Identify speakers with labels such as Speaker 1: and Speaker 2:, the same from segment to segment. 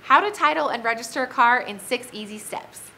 Speaker 1: How to title and register a car in 6 easy steps.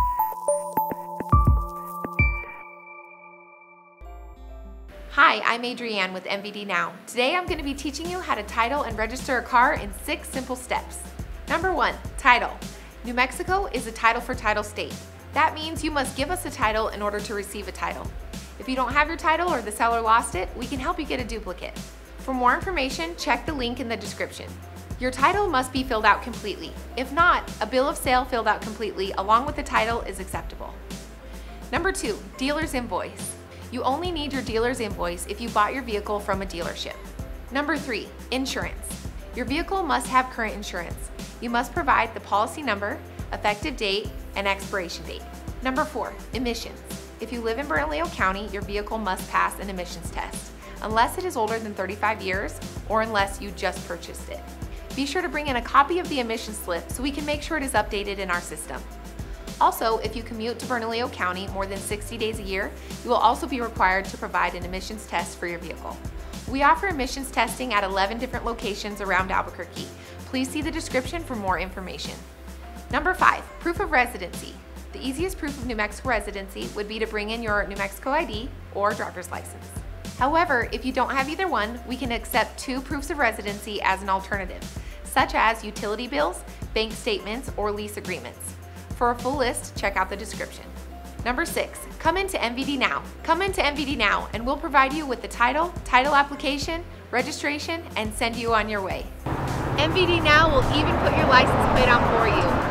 Speaker 1: Hi, I'm Adrienne with MVD Now. Today I'm going to be teaching you how to title and register a car in 6 simple steps. Number 1, title. New Mexico is a title for title state. That means you must give us a title in order to receive a title. If you don't have your title or the seller lost it, we can help you get a duplicate. For more information, check the link in the description. Your title must be filled out completely. If not, a bill of sale filled out completely along with the title is acceptable. Number 2, dealer's invoice. You only need your dealer's invoice if you bought your vehicle from a dealership. Number 3, insurance. Your vehicle must have current insurance. You must provide the policy number, effective date, and expiration date. Number 4, emissions. If you live in Bernalillo County, your vehicle must pass an emissions test, unless it is older than 35 years or unless you just purchased it. Be sure to bring in a copy of the emission slip so we can make sure it is updated in our system. Also, if you commute to Bernalillo County more than 60 days a year, you will also be required to provide an emissions test for your vehicle. We offer emissions testing at 11 different locations around Albuquerque. Please see the description for more information. Number 5, proof of residency. The easiest proof of New Mexico residency would be to bring in your New Mexico ID or driver's license. However, if you don't have either one, we can accept 2 proofs of residency as an alternative, such as utility bills, bank statements, or lease agreements. For a full list, check out the description. Number 6, come into MVD Now. Come into MVD Now and we'll provide you with the title application, registration, and send you on your way. MVD Now will even put your license plate on for you.